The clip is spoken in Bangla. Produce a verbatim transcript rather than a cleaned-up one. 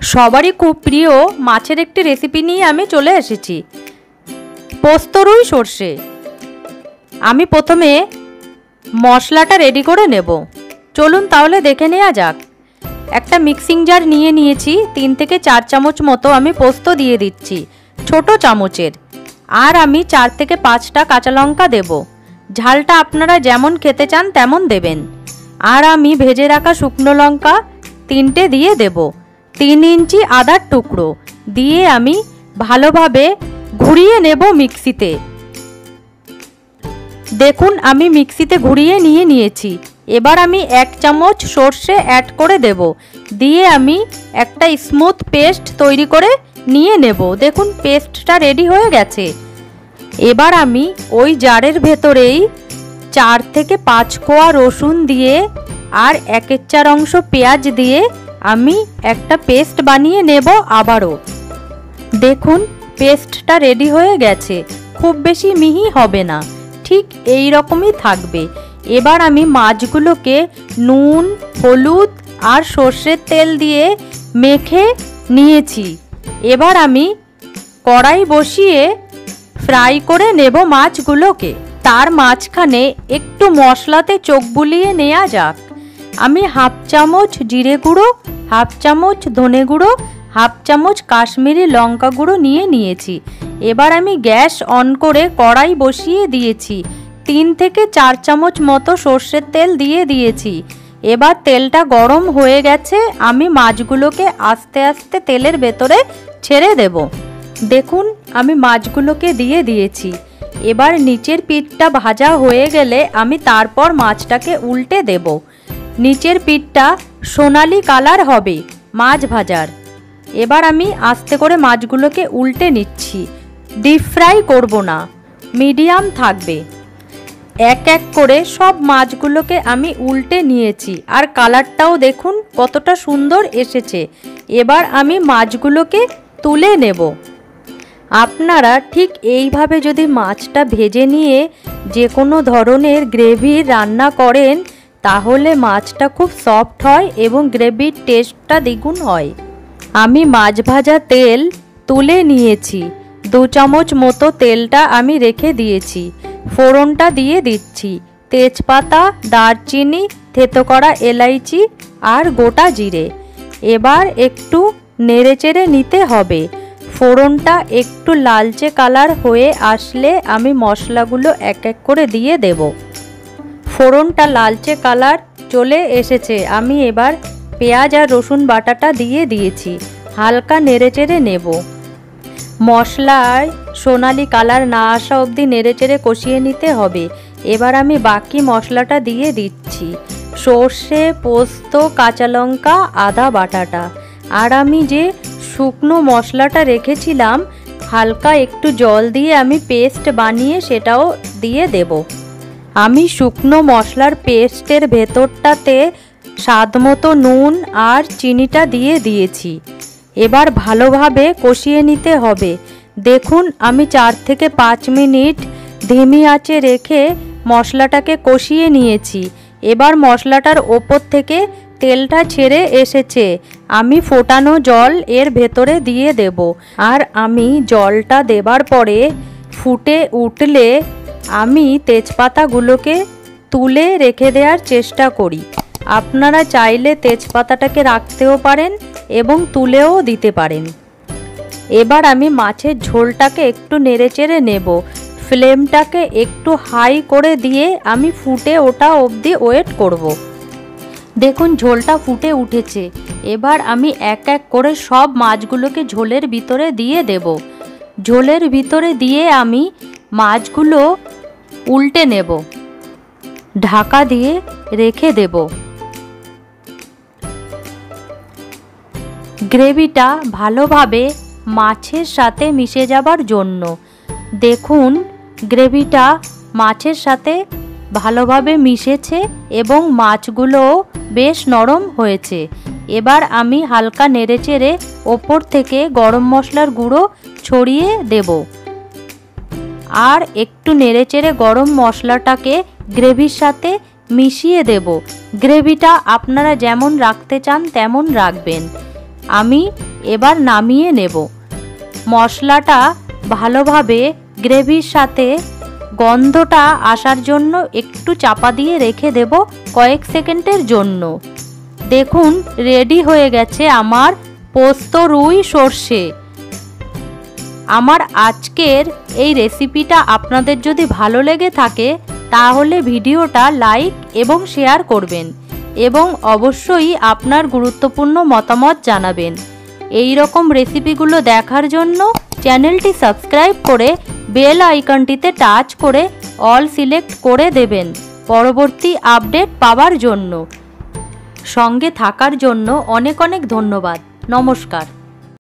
সবারই খুব প্রিয় মাছের একটি রেসিপি নিয়ে আমি চলে এসেছি, পোস্ত রুই সর্ষে। আমি প্রথমে মশলাটা রেডি করে নেব। চলুন তাহলে দেখে নেওয়া যাক। একটা মিক্সিং জার নিয়ে নিয়েছি, তিন থেকে চার চামচ মতো আমি পোস্ত দিয়ে দিচ্ছি ছোট চামচের। আর আমি চার থেকে পাঁচটা কাঁচা লঙ্কা দেব, ঝালটা আপনারা যেমন খেতে চান তেমন দেবেন। আর আমি ভেজে রাখা শুকনো লঙ্কা তিনটে দিয়ে দেব, তিন ইঞ্চি আদার টুকরো দিয়ে আমি ভালোভাবে ঘুরিয়ে নেব মিক্সিতে। দেখুন আমি মিক্সিতে ঘুরিয়ে নিয়ে নিয়েছি। এবার আমি এক চামচ সর্ষে অ্যাড করে দেব, দিয়ে আমি একটা স্মুথ পেস্ট তৈরি করে নিয়ে নেব। দেখুন পেস্টটা রেডি হয়ে গেছে। এবার আমি ওই জারের ভেতরেই চার থেকে পাঁচ কোয়া রসুন দিয়ে আর একের চার অংশ পেঁয়াজ দিয়ে আমি একটা পেস্ট বানিয়ে নেব আবারও। দেখুন পেস্টটা রেডি হয়ে গেছে, খুব বেশি মিহি হবে না, ঠিক এই রকমই থাকবে। এবার আমি মাছগুলোকে নুন, হলুদ আর সর্ষের তেল দিয়ে মেখে নিয়েছি। এবার আমি কড়াই বসিয়ে ফ্রাই করে নেব মাছগুলোকে। তার মাঝখানে একটু মশলাতে চোখ বুলিয়ে নেওয়া যাক। আমি হাফ চামচ জিরে গুঁড়ো, হাফ চামচ ধনে গুঁড়ো, হাফ চামচ কাশ্মীরি লঙ্কা গুঁড়ো নিয়ে নিয়েছি। এবার আমি গ্যাস অন করে কড়াই বসিয়ে দিয়েছি, তিন থেকে চার চামচ মতো সর্ষের তেল দিয়ে দিয়েছি। এবার তেলটা গরম হয়ে গেছে, আমি মাছগুলোকে আস্তে আস্তে তেলের ভেতরে ছেড়ে দেব। দেখুন আমি মাছগুলোকে দিয়ে দিয়েছি। এবার নিচের পিঠটা ভাজা হয়ে গেলে আমি তারপর মাছটাকে উল্টে দেব। নিচের পিঠটা সোনালি কালার হবে মাছ ভাজার। এবার আমি আস্তে করে মাছগুলোকে উল্টে নিচ্ছি, ডিপ ফ্রাই করব না, মিডিয়াম থাকবে। এক এক করে সব মাছগুলোকে আমি উল্টে নিয়েছি, আর কালারটাও দেখুন কতটা সুন্দর এসেছে। এবার আমি মাছগুলোকে তুলে নেব। আপনারা ঠিক এইভাবে যদি মাছটা ভেজে নিয়ে যে কোনো ধরনের গ্রেভি রান্না করেন তাহলে মাছটা খুব সফট হয় এবং গ্রেভির টেস্টটা দ্বিগুণ হয়। আমি মাছ ভাজা তেল তুলে নিয়েছি, দু চামচ মতো তেলটা আমি রেখে দিয়েছি। ফোড়নটা দিয়ে দিচ্ছি, তেজপাতা, দারচিনি, থেতো করা এলাইচি আর গোটা জিরে। এবার একটু নেড়েচেড়ে নিতে হবে। ফোড়নটা একটু লালচে কালার হয়ে আসলে আমি মশলাগুলো এক এক করে দিয়ে দেব। ফোড়নটা লালচে কালার চলে এসেছে, আমি এবার পেঁয়াজ আর রসুন বাটাটা দিয়ে দিয়েছি, হালকা নেড়েচেড়ে নেব। মশলায় সোনালি কালার না আসা অবধি নেড়েচেড়ে কষিয়ে নিতে হবে। এবার আমি বাকি মশলাটা দিয়ে দিচ্ছি, সর্ষে, পোস্ত, কাঁচা লঙ্কা, আদা বাটাটা। আর আমি যে শুকনো মশলাটা রেখেছিলাম হালকা একটু জল দিয়ে আমি পেস্ট বানিয়ে সেটাও দিয়ে দেব। আমি শুকনো মশলার পেস্টের ভেতরটাতে স্বাদমতো নুন আর চিনিটা দিয়ে দিয়েছি। এবার ভালোভাবে কষিয়ে নিতে হবে। দেখুন আমি চার থেকে পাঁচ মিনিট ধিমি আঁচে রেখে মশলাটাকে কষিয়ে নিয়েছি। এবার মশলাটার ওপর থেকে তেলটা ছেড়ে এসেছে, আমি ফোটানো জল এর ভেতরে দিয়ে দেব। আর আমি জলটা দেবার পরে ফুটে উঠলে আমি তেজপাতাগুলোকে তুলে রেখে দেওয়ার চেষ্টা করি। আপনারা চাইলে তেজপাতাটাকে রাখতেও পারেন এবং তুলেও দিতে পারেন। এবার আমি মাছের ঝোলটাকে একটু নেড়েচেড়ে নেব। ফ্লেমটাকে একটু হাই করে দিয়ে আমি ফুটে ওঠা অবধি ওয়েট করব। দেখুন ঝোলটা ফুটে উঠেছে। এবার আমি এক এক করে সব মাছগুলোকে ঝোলের ভিতরে দিয়ে দেব। ঝোলের ভিতরে দিয়ে আমি মাছগুলো উল্টে নেব, ঢাকা দিয়ে রেখে দেব। গ্রেভিটা ভালোভাবে মাছের সাথে মিশে যাবার জন্য। দেখুন গ্রেভিটা মাছের সাথে ভালোভাবে মিশেছে এবং মাছগুলোও বেশ নরম হয়েছে। এবার আমি হালকা নেড়েচেড়ে ওপর থেকে গরম মশলার গুঁড়ো ছড়িয়ে দেব। আর একটু নেড়েচেড়ে গরম মশলাটাকে গ্রেভির সাথে মিশিয়ে দেব। গ্রেভিটা আপনারা যেমন রাখতে চান তেমন রাখবেন। আমি এবার নামিয়ে নেব। মশলাটা ভালোভাবে গ্রেভির সাথে গন্ধটা আসার জন্য একটু চাপা দিয়ে রেখে দেব কয়েক সেকেন্ডের জন্য। দেখুন রেডি হয়ে গেছে আমার পোস্ত রুই সর্ষে। আমার আজকের এই রেসিপিটা আপনাদের যদি ভালো লেগে থাকে তাহলে ভিডিওটা লাইক এবং শেয়ার করবেন এবং অবশ্যই আপনার গুরুত্বপূর্ণ মতামত জানাবেন। এই রকম রেসিপিগুলো দেখার জন্য চ্যানেলটি সাবস্ক্রাইব করে বেল আইকনটিতে টাচ করে অল সিলেক্ট করে দেবেন পরবর্তী আপডেট পাওয়ার জন্য। সঙ্গে থাকার জন্য অনেক অনেক ধন্যবাদ। নমস্কার।